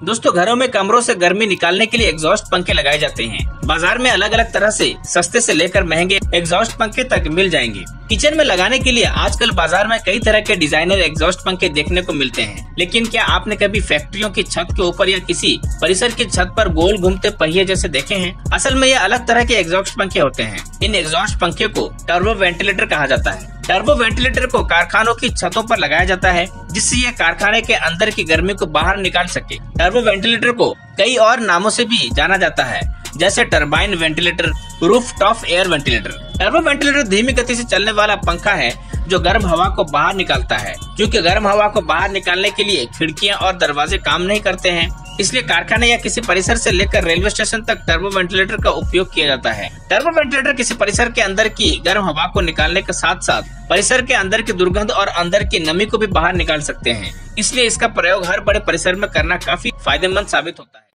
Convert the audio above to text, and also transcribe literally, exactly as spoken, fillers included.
दोस्तों, घरों में कमरों से गर्मी निकालने के लिए एग्जॉस्ट पंखे लगाए जाते हैं। बाजार में अलग अलग तरह से सस्ते से लेकर महंगे एग्जॉस्ट पंखे तक मिल जाएंगे। किचन में लगाने के लिए आजकल बाजार में कई तरह के डिजाइनर एग्जॉस्ट पंखे देखने को मिलते हैं। लेकिन क्या आपने कभी फैक्ट्रियों की छत के ऊपर या किसी परिसर की छत पर गोल घूमते पहिए जैसे देखे हैं? असल में ये अलग तरह के एग्जॉस्ट पंखे होते हैं। इन एग्जॉस्ट पंखे को टर्बो वेंटिलेटर कहा जाता है। टर्बो वेंटिलेटर को कारखानों की छतों पर लगाया जाता है, जिससे यह कारखाने के अंदर की गर्मी को बाहर निकाल सके। टर्बो वेंटिलेटर को कई और नामों से भी जाना जाता है, जैसे turbine ventilator, roof top air ventilator. Turbo ventilator धीमी गति से चलने वाला पंखा है जो गर्म हवा को बाहर निकालता है। क्योंकि गर्म हवा को बाहर निकालने के लिए खिड़कियां और दरवाजे काम नहीं करते हैं, इसलिए कारखाने या किसी परिसर से लेकर रेलवे स्टेशन तक टर्बो वेंटिलेटर का उपयोग किया जाता है। टर्बो वेंटिलेटर किसी परिसर के अंदर की गर्म हवा को निकालने के साथ साथ परिसर के अंदर की दुर्गंध और अंदर की नमी को भी बाहर निकाल सकते हैं। इसलिए इसका प्रयोग हर बड़े परिसर में करना काफी फायदेमंद साबित होता है।